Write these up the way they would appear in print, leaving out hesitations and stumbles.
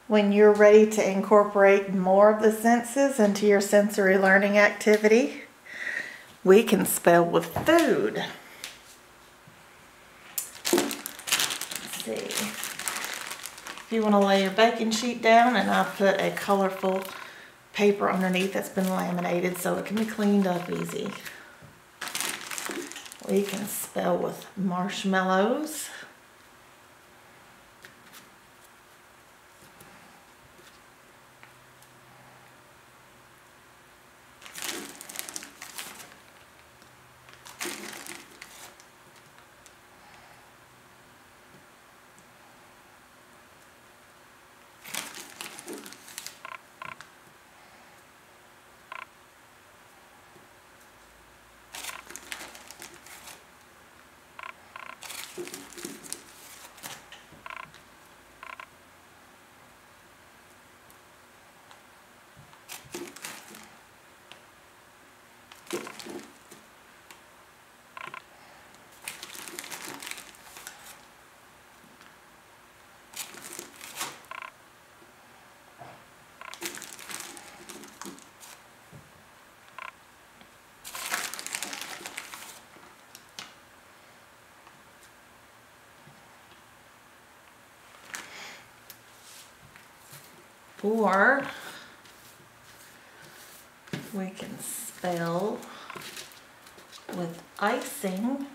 When you're ready to incorporate more of the senses into your sensory learning activity, we can spell with food. Let's see. If you want to lay your baking sheet down, and I put a colorful paper underneath that's been laminated so it can be cleaned up easy. We can spell with marshmallows. Or we can spell with icing.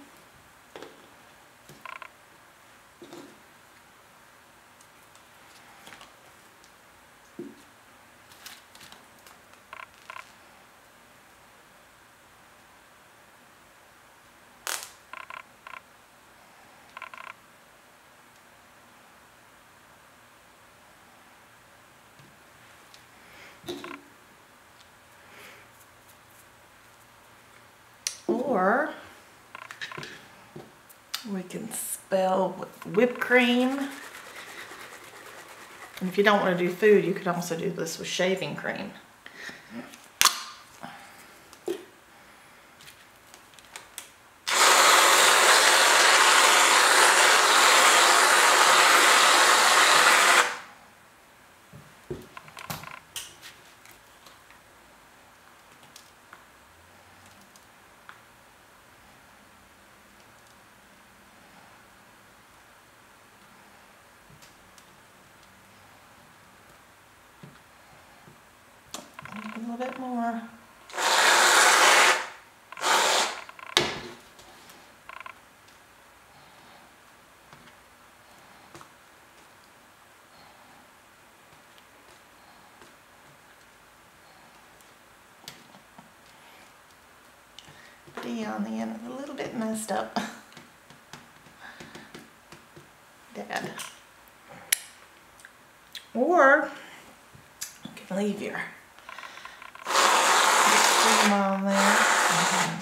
Or we can spell with whipped cream. And if you don't want to do food, you could also do this with shaving cream. A little bit more. D on the end, a little bit messed up. Dad. Or you can leave your cream on there and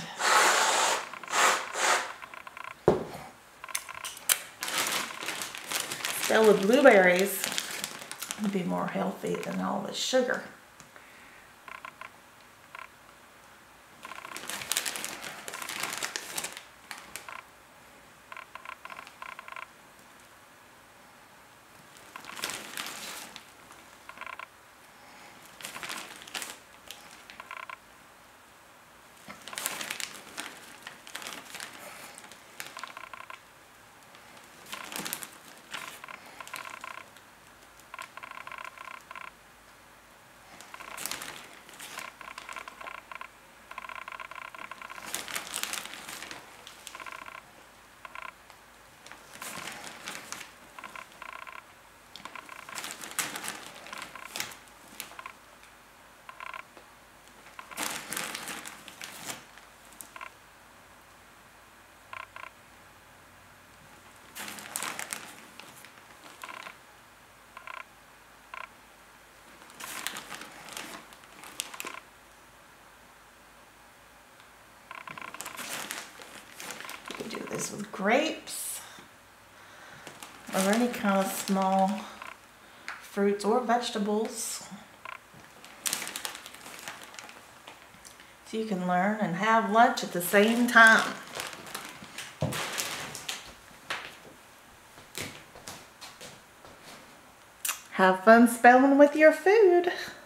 spell with blueberries. It'll be more healthy than all the sugar. Do this with grapes or any kind of small fruits or vegetables, so you can learn and have lunch at the same time. Have fun spelling with your food.